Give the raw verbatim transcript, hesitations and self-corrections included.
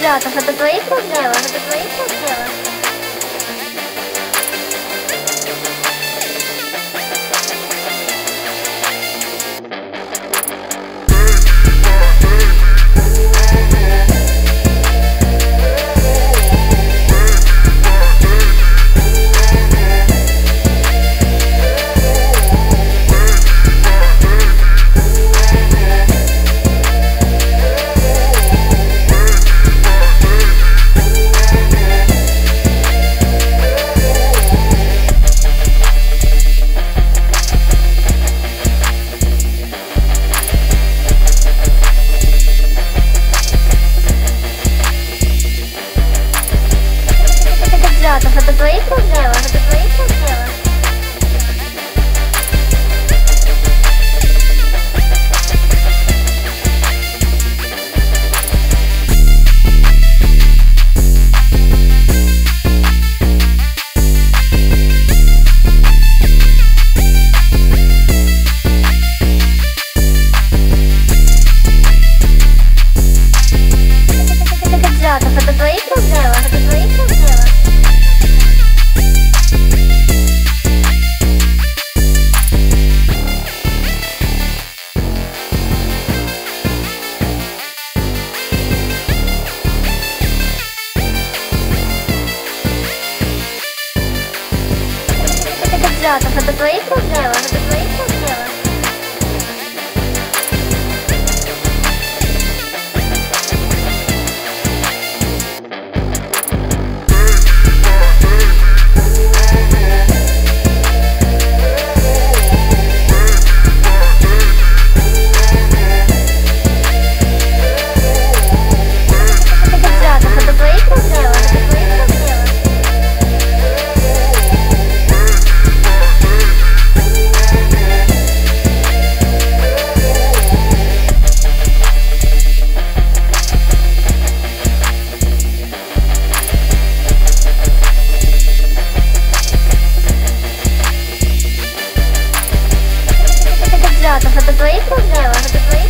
Квадратов, это твои проблемы, это твои проблемы. Это твои проблемы, это твои проблемы. Это твои проблемы, это твои проблемы. Это твои проблемы, это твои проблемы. Это твои проблемы, это твои проблемы. Это твои проблемы, это твои